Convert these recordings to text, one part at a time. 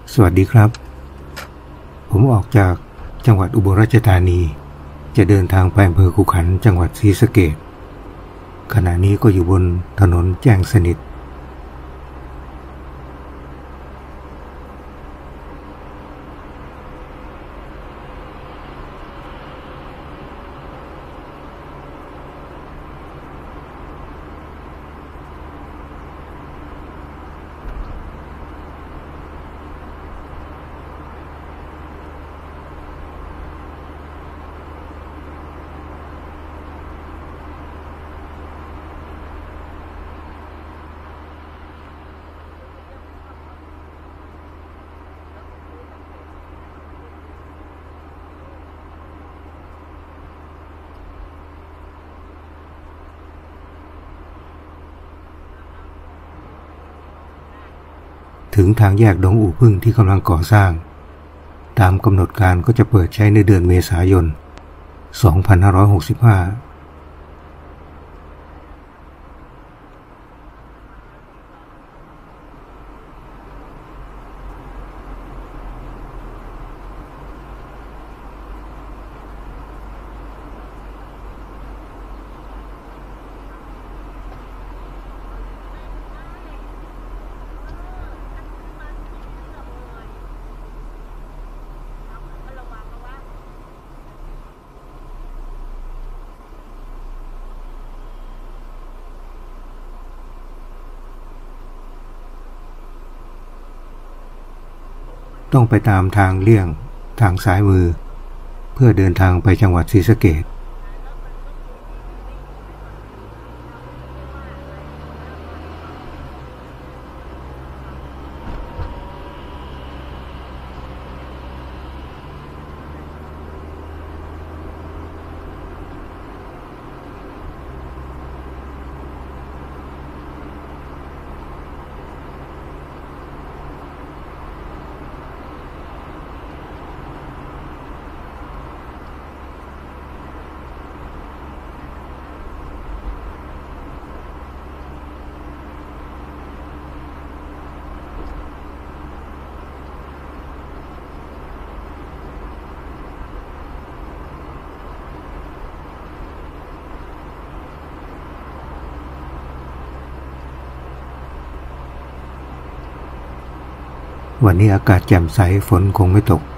สวัสดีครับผมออกจากจังหวัดอุบลราชธานีจะเดินทางไปอำเภอขุขันธ์จังหวัดศรีสะเกษขณะนี้ก็อยู่บนถนนแจ้งสนิทถึงทางแยกดงอู่พึ่งที่กำลังก่อสร้างตามกำหนดการก็จะเปิดใช้ในเดือนเมษายน 2565ต้องไปตามทางเลี่ยงทางซ้ายมือเพื่อเดินทางไปจังหวัดศรีสะเกษวันนี้อากาศแจ่มใสฝนคงไม่ตก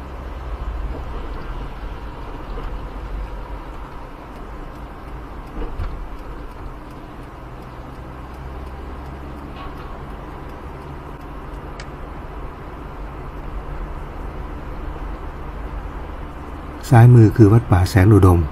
ซ้ายมือคือวัดป่าแสนอุดม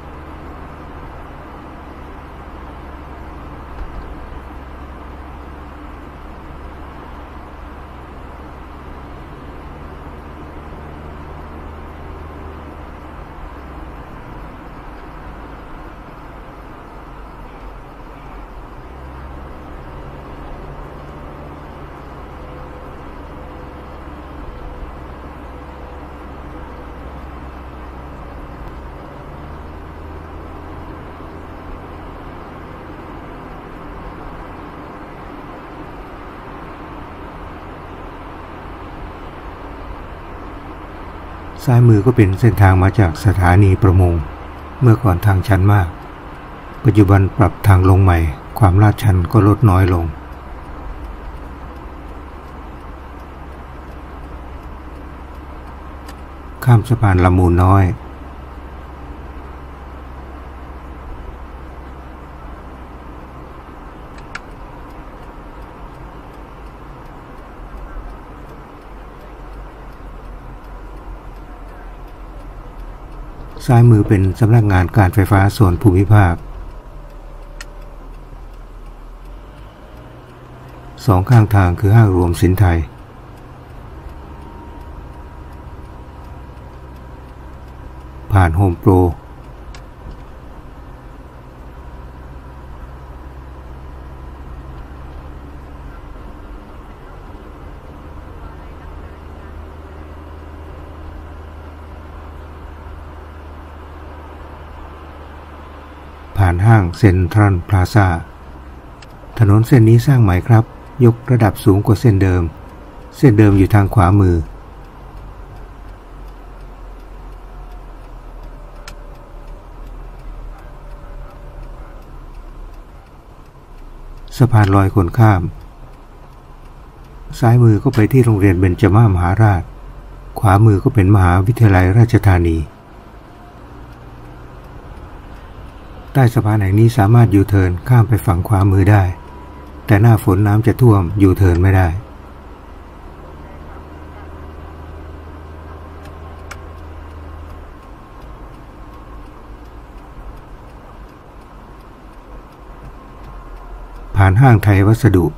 ซ้ายมือก็เป็นเส้นทางมาจากสถานีประมงเมื่อก่อนทางชันมากปัจจุบันปรับทางลงใหม่ความลาดชันก็ลดน้อยลงข้ามสะพานลำมูลน้อยซ้ายมือเป็นสำนักงานการไฟฟ้าส่วนภูมิภาคสองข้างทางคือห้างรวมสินไทยผ่านโฮมโปรผ่านห้างเซ็นทรัลพลาซ่าถนนเส้นนี้สร้างใหม่ครับยกระดับสูงกว่าเส้นเดิมเส้นเดิมอยู่ทางขวามือสะพานลอยคนข้ามซ้ายมือก็ไปที่โรงเรียนเบญจมามหาราชขวามือก็เป็นมหาวิทยาลัยราชธานีใต้สะพานแห่งนี้สามารถยูเทิร์นข้ามไปฝั่งขวามือได้แต่หน้าฝนน้ำจะท่วมยูเทิร์นไม่ได้ผ่านห้างไทยวัสดุ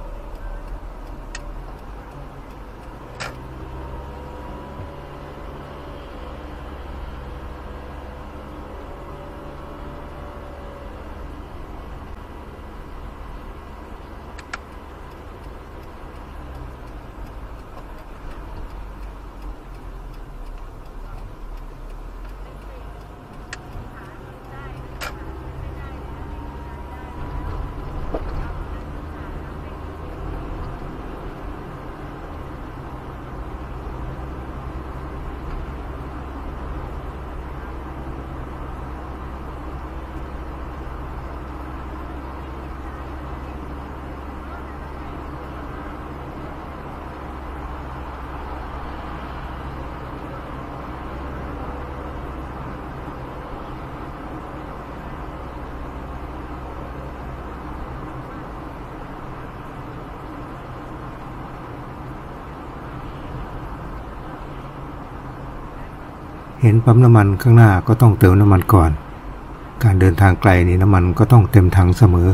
เห็นปั๊มน้ำมันข้างหน้าก็ต้องเติมน้ำมันก่อนการเดินทางไกลนี่น้ำมันก็ต้องเต็มถังเสมอ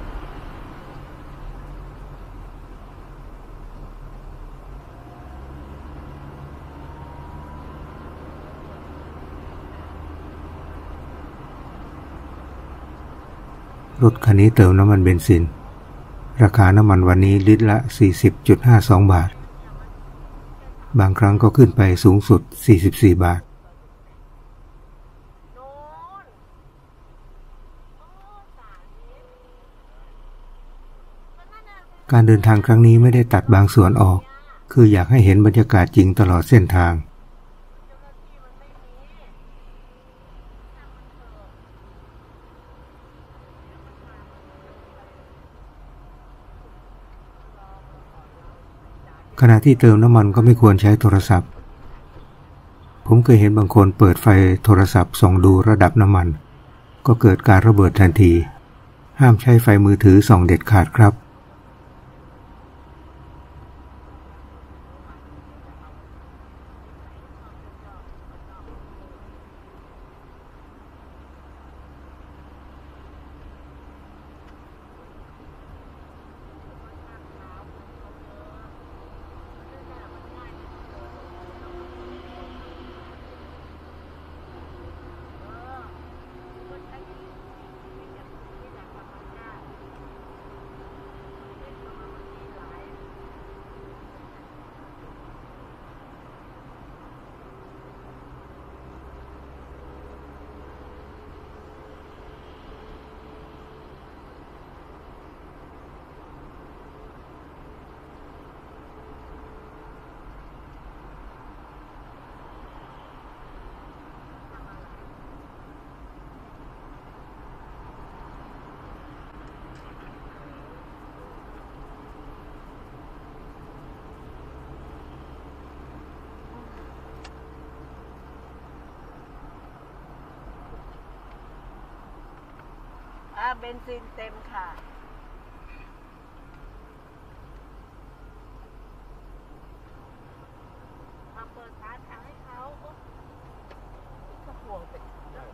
รถคันนี้เติมน้ำมันเบนซินราคาน้ำมันวันนี้ลิตรละ 40.52 บาทบางครั้งก็ขึ้นไปสูงสุด44 บาทการเดินทางครั้งนี้ไม่ได้ตัดบางส่วนออกคืออยากให้เห็นบรรยากาศจริงตลอดเส้นทางขณะที่เติมน้ำมันก็ไม่ควรใช้โทรศัพท์ผมเคยเห็นบางคนเปิดไฟโทรศัพท์ส่องดูระดับน้ำมันก็เกิดการระเบิดทันทีห้ามใช้ไฟมือถือส่องเด็ดขาดครับเบนซินเต็มค่ะมาเปิดร้านขายให้เขาก็ห่วงเป็น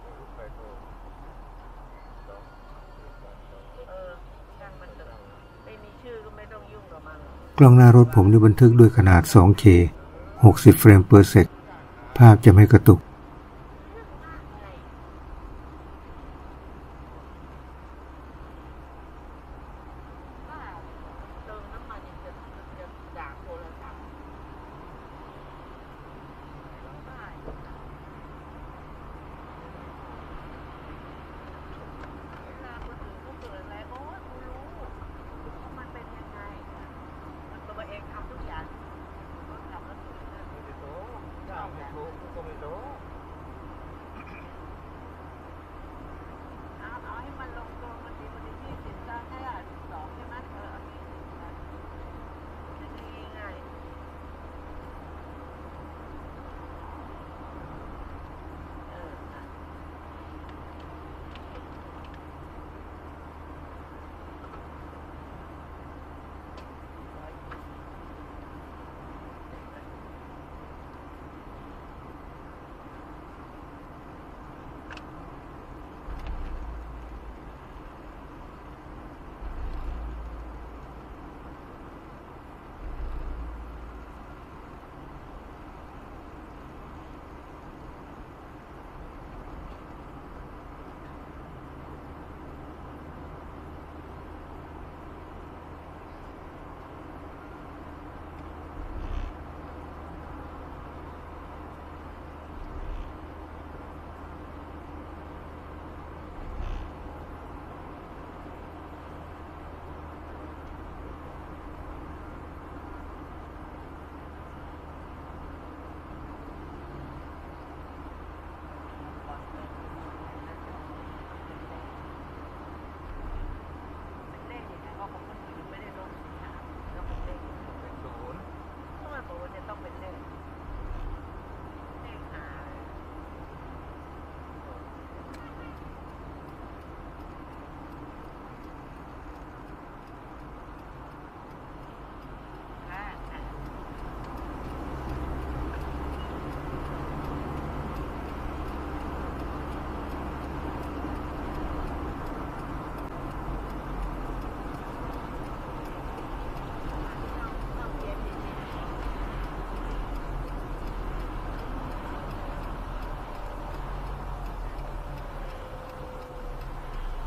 ช่างมันเถอะไม่มีชื่อก็ไม่ต้องยุ่งกับมันกล้องหน้ารถผมนี่บันทึกด้วยขนาด 2K 60 เฟรมเปอร์เซกภาพจะไม่กระตุก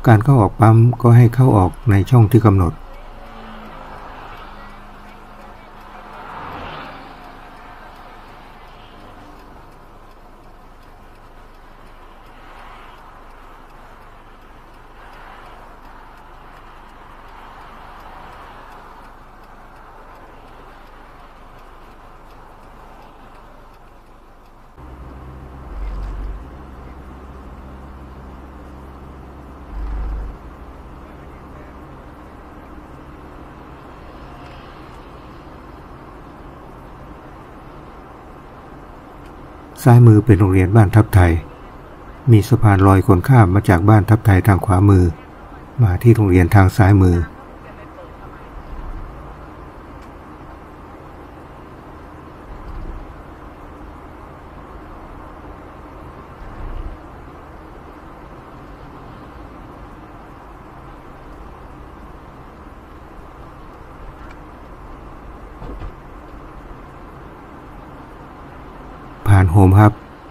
การเข้าออกปั๊มก็ให้เข้าออกในช่องที่กำหนดซ้ายมือเป็นโรงเรียนบ้านทับไทยมีสะพานลอยคนข้ามมาจากบ้านทับไทยทางขวามือมาที่โรงเรียนทางซ้ายมือผ่านโฮมครับ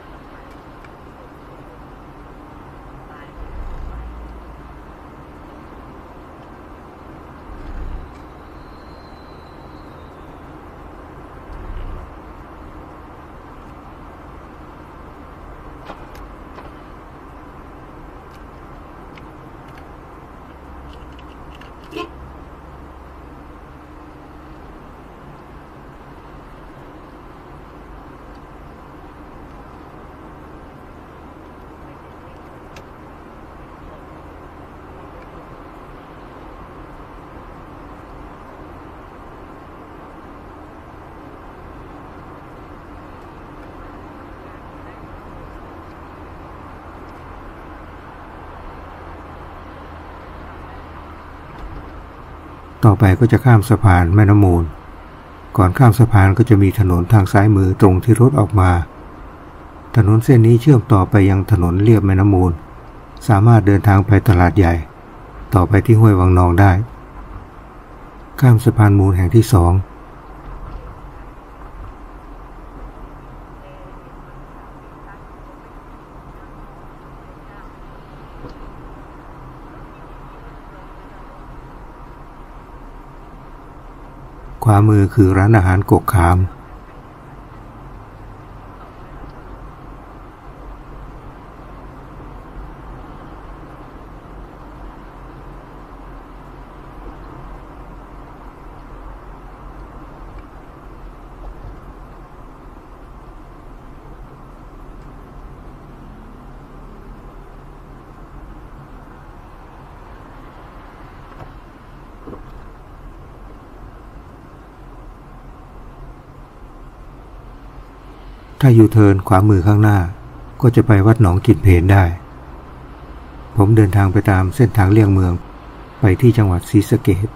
ต่อไปก็จะข้ามสะพานแม่น้ำมูลก่อนข้ามสะพานก็จะมีถนนทางซ้ายมือตรงที่รถออกมาถนนเส้นนี้เชื่อมต่อไปยังถนนเลียบแม่น้ำมูลสามารถเดินทางไปตลาดใหญ่ต่อไปที่ห้วยวังนองได้ข้ามสะพานมูลแห่งที่2ขวามือคือร้านอาหารกกขามถ้ายูเทิร์นขวามือข้างหน้าก็จะไปวัดหนองกินเพลได้ผมเดินทางไปตามเส้นทางเลี่ยงเมืองไปที่จังหวัดศรีสะเกษ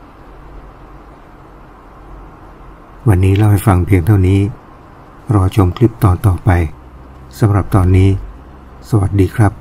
วันนี้เล่าให้ฟังเพียงเท่านี้รอชมคลิปตอนต่อไปสำหรับตอนนี้สวัสดีครับ